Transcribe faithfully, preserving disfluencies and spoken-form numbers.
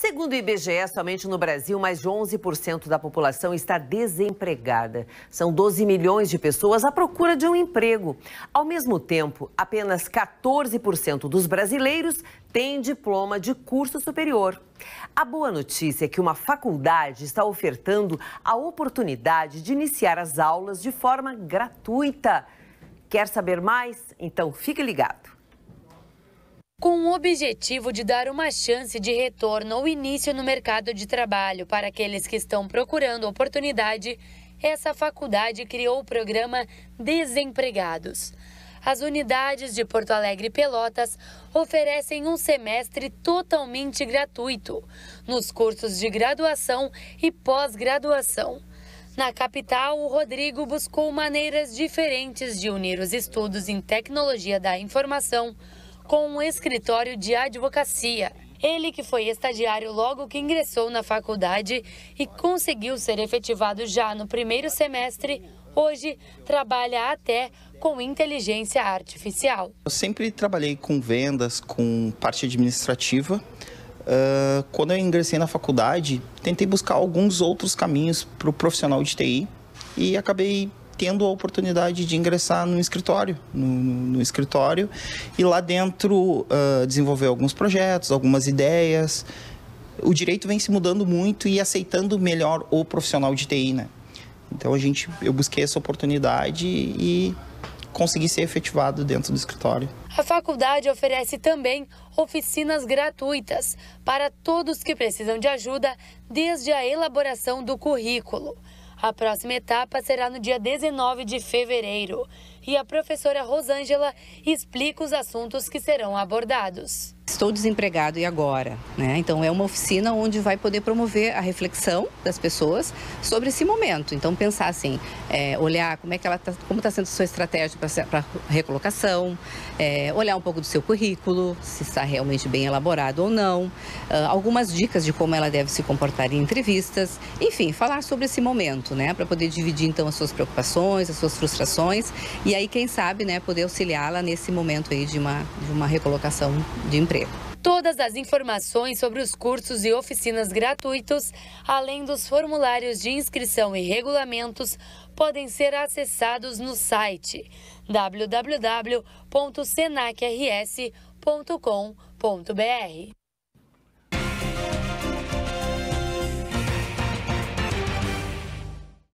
Segundo o I B G E, somente no Brasil, mais de onze por cento da população está desempregada. São doze milhões de pessoas à procura de um emprego. Ao mesmo tempo, apenas quatorze por cento dos brasileiros têm diploma de curso superior. A boa notícia é que uma faculdade está ofertando a oportunidade de iniciar as aulas de forma gratuita. Quer saber mais? Então fique ligado. Com o objetivo de dar uma chance de retorno ao início no mercado de trabalho para aqueles que estão procurando oportunidade, essa faculdade criou o programa Desempregados. As unidades de Porto Alegre e Pelotas oferecem um semestre totalmente gratuito nos cursos de graduação e pós-graduação. Na capital, o Rodrigo buscou maneiras diferentes de unir os estudos em tecnologia da informação com um escritório de advocacia. Ele, que foi estagiário logo que ingressou na faculdade e conseguiu ser efetivado já no primeiro semestre, hoje trabalha até com inteligência artificial. Eu sempre trabalhei com vendas, com parte administrativa. Uh, quando eu ingressei na faculdade, tentei buscar alguns outros caminhos para o profissional de T I e acabei tendo a oportunidade de ingressar no escritório, no, no escritório e lá dentro uh, desenvolver alguns projetos, algumas ideias. O direito vem se mudando muito e aceitando melhor o profissional de T I, né? Então a gente, eu busquei essa oportunidade e consegui ser efetivado dentro do escritório. A faculdade oferece também oficinas gratuitas para todos que precisam de ajuda, desde a elaboração do currículo. A próxima etapa será no dia dezenove de fevereiro e a professora Rosângela explica os assuntos que serão abordados. Estou desempregado e agora? Né? Então é uma oficina onde vai poder promover a reflexão das pessoas sobre esse momento. Então pensar assim, é, olhar como é que ela tá, como está sendo a sua estratégia para recolocação, é, olhar um pouco do seu currículo, se está realmente bem elaborado ou não, uh, algumas dicas de como ela deve se comportar em entrevistas, enfim, falar sobre esse momento, né, para poder dividir então as suas preocupações, as suas frustrações e aí quem sabe, né, poder auxiliá-la nesse momento aí de uma de uma recolocação de emprego. Todas as informações sobre os cursos e oficinas gratuitos, além dos formulários de inscrição e regulamentos, podem ser acessados no site w w w ponto senac r s ponto com ponto b r.